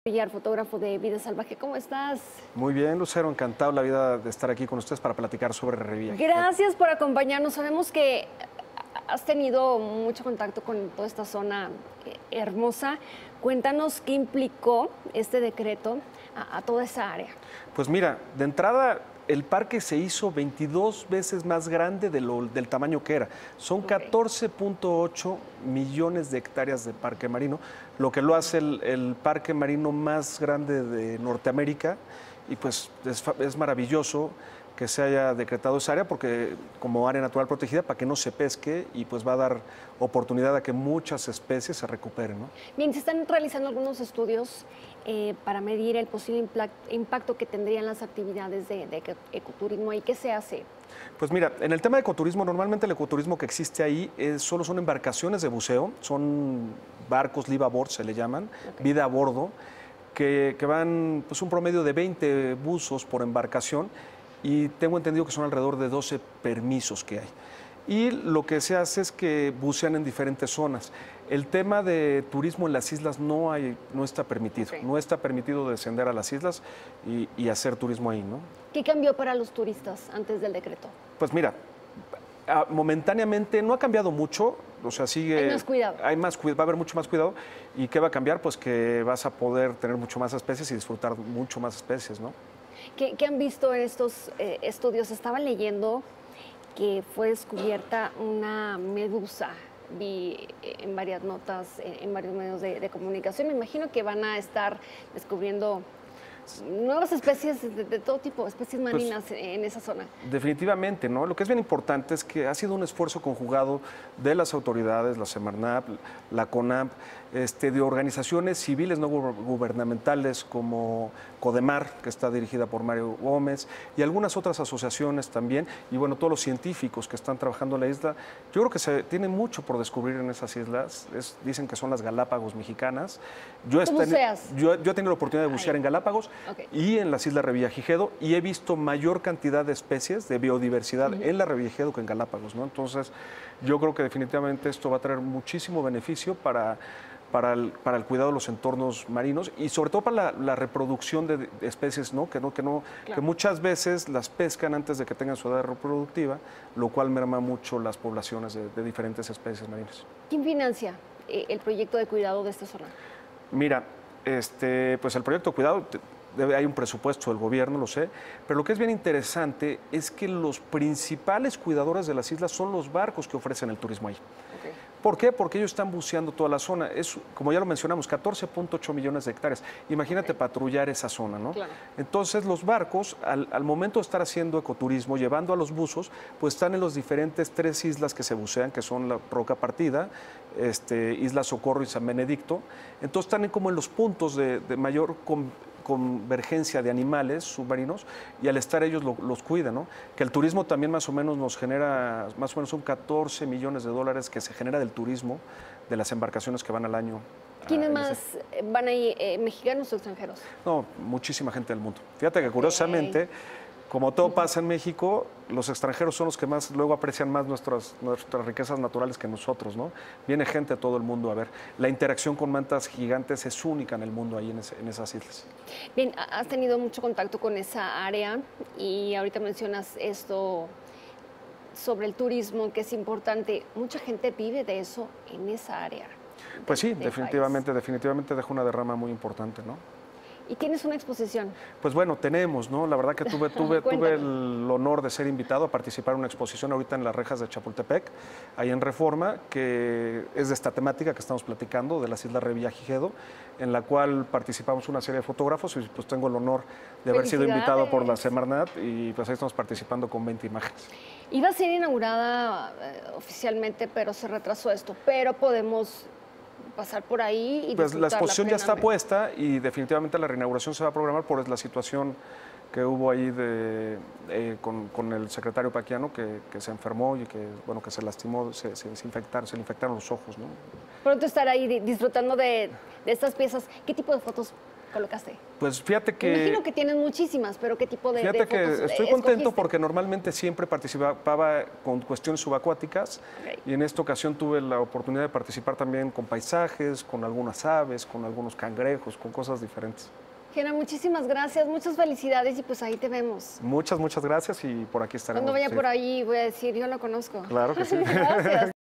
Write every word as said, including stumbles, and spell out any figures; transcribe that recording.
Villar, fotógrafo de Vida Salvaje, ¿cómo estás? Muy bien, Lucero, encantado la vida de estar aquí con ustedes para platicar sobre Revilla. Gracias por acompañarnos. Sabemos que has tenido mucho contacto con toda esta zona hermosa. Cuéntanos qué implicó este decreto a, a toda esa área. Pues mira, de entrada, el parque se hizo veintidós veces más grande de lo, del tamaño que era. Son Okay. catorce punto ocho millones de hectáreas de parque marino, lo que lo hace el, el parque marino más grande de Norteamérica. Y pues es, es maravilloso que se haya decretado esa área porque como área natural protegida para que no se pesque y pues va a dar oportunidad a que muchas especies se recuperen, ¿no? Bien, se están realizando algunos estudios eh, para medir el posible impacto que tendrían las actividades de, de ecoturismo. ¿Y qué se hace? Pues mira, en el tema de ecoturismo, normalmente el ecoturismo que existe ahí es, solo son embarcaciones de buceo, son barcos live aboard, se le llaman, okay. Vida a bordo, que, que van pues, un promedio de veinte buzos por embarcación, y tengo entendido que son alrededor de doce permisos que hay. Y lo que se hace es que bucean en diferentes zonas. El tema de turismo en las islas no, hay, no está permitido. Okay. No está permitido descender a las islas y, y hacer turismo ahí, ¿no? ¿Qué cambió para los turistas antes del decreto? Pues mira, momentáneamente no ha cambiado mucho. O sea, sigue, hay más cuidado. Hay más, va a haber mucho más cuidado. ¿Y qué va a cambiar? Pues que vas a poder tener mucho más especies y disfrutar mucho más especies, ¿no? ¿Qué, qué han visto en estos eh, estudios? Estaba leyendo que fue descubierta una medusa. Vi en varias notas, en varios medios de, de comunicación. Me imagino que van a estar descubriendo nuevas especies de, de todo tipo, especies marinas pues, en esa zona. Definitivamente, ¿no? Lo que es bien importante es que ha sido un esfuerzo conjugado de las autoridades, la Semarnat, la CONAMP, este, de organizaciones civiles no gubernamentales como CODEMAR, que está dirigida por Mario Gómez, y algunas otras asociaciones también, y bueno, todos los científicos que están trabajando en la isla. Yo creo que se tiene mucho por descubrir en esas islas. Es, dicen que son las Galápagos mexicanas. Yo, ¿Tú buceas? yo, yo he tenido la oportunidad de bucear Ay. en Galápagos. Okay. Y en las Islas Revillagigedo, y he visto mayor cantidad de especies de biodiversidad uh-huh. en la Revillagigedo que en Galápagos, ¿no? Entonces, yo creo que definitivamente esto va a traer muchísimo beneficio para, para, el, para el cuidado de los entornos marinos y sobre todo para la, la reproducción de, de especies, ¿no? Que, no, que, no claro. que muchas veces las pescan antes de que tengan su edad reproductiva, lo cual merma mucho las poblaciones de, de diferentes especies marinas. ¿Quién financia eh, el proyecto de cuidado de esta zona? Mira, este, pues el proyecto de cuidado... hay un presupuesto del gobierno, lo sé, pero lo que es bien interesante es que los principales cuidadores de las islas son los barcos que ofrecen el turismo ahí. Okay. ¿Por qué? Porque ellos están buceando toda la zona. Es, como ya lo mencionamos, catorce punto ocho millones de hectáreas. Imagínate okay. patrullar esa zona, ¿no? Claro. Entonces los barcos, al, al momento de estar haciendo ecoturismo, llevando a los buzos, pues están en los diferentes tres islas que se bucean, que son la Roca Partida, este, Isla Socorro y San Benedicto. Entonces están en como en los puntos de, de mayor con, convergencia de animales submarinos y al estar ellos lo, los cuidan, ¿no? Que el turismo también más o menos nos genera, más o menos son catorce millones de dólares que se genera del turismo de las embarcaciones que van al año. ¿Quiénes más ese... van ahí, eh, mexicanos o extranjeros? No, muchísima gente del mundo. Fíjate que curiosamente, okay. como todo pasa en México, los extranjeros son los que más luego aprecian más nuestras, nuestras riquezas naturales que nosotros, ¿no? Viene gente de todo el mundo a ver. La interacción con mantas gigantes es única en el mundo ahí en, ese, en esas islas. Bien, has tenido mucho contacto con esa área y ahorita mencionas esto sobre el turismo, que es importante. Mucha gente vive de eso en esa área. Pues sí, definitivamente, definitivamente deja una derrama muy importante, ¿no? ¿Y tienes una exposición? Pues bueno, tenemos, ¿no? La verdad que tuve, tuve, tuve el honor de ser invitado a participar en una exposición ahorita en las rejas de Chapultepec, ahí en Reforma, que es de esta temática que estamos platicando, de las Islas Revillagigedo, en la cual participamos una serie de fotógrafos y pues tengo el honor de haber sido invitado por la Semarnat y pues ahí estamos participando con veinte imágenes. Iba a ser inaugurada eh, oficialmente, pero se retrasó esto, pero podemos pasar por ahí y pues la exposición ya está puesta y definitivamente la reinauguración se va a programar por la situación que hubo ahí de, eh, con, con el secretario Paquiano que, que se enfermó y que bueno que se lastimó, se, se, se, infectaron, se le infectaron los ojos, ¿no? Pronto estar ahí disfrutando de, de estas piezas. ¿Qué tipo de fotos colocaste? Pues fíjate que... Me imagino que tienen muchísimas, pero ¿qué tipo de, Fíjate de que fotos estoy eh, contento escogiste? porque normalmente siempre participaba con cuestiones subacuáticas Ok. y en esta ocasión tuve la oportunidad de participar también con paisajes, con algunas aves, con algunos cangrejos, con cosas diferentes. Gena, muchísimas gracias, muchas felicidades y pues ahí te vemos. Muchas, muchas gracias y por aquí estaremos. Cuando vaya sí. por ahí voy a decir, yo lo conozco. Claro que sí. Gracias.